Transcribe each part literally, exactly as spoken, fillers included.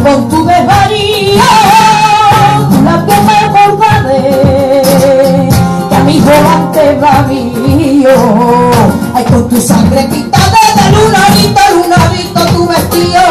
con tu desvarío, la que me volveré, que a mi volante va mío. Ay, con tu sangre pintada de lunarito, lunarito tu vestido.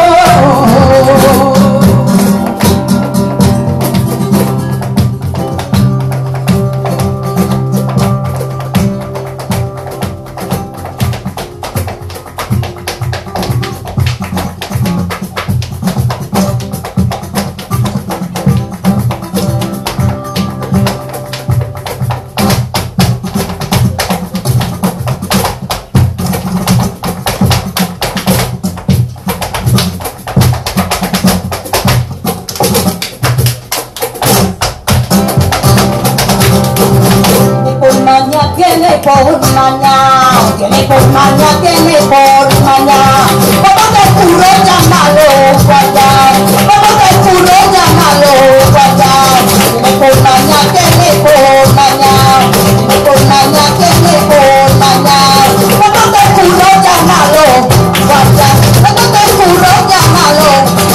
Tiene por maña, tiene por maña, tiene por maña. Como te juro, llámalo guayá, como te juro, llámalo guayá. Tiene por maña, tiene por maña, tiene por maña, tiene por maña. Como te juro, llámalo guayá, como te juro, llámalo.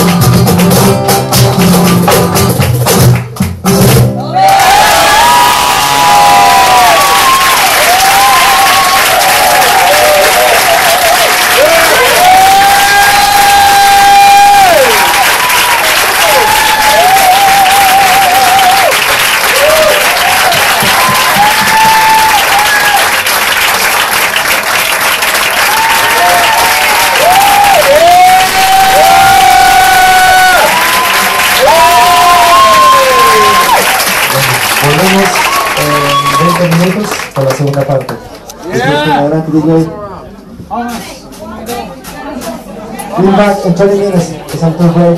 Volvemos en veinte minutos para la segunda parte. Yeah. Adelante, D J. Feedback and twenty minutes.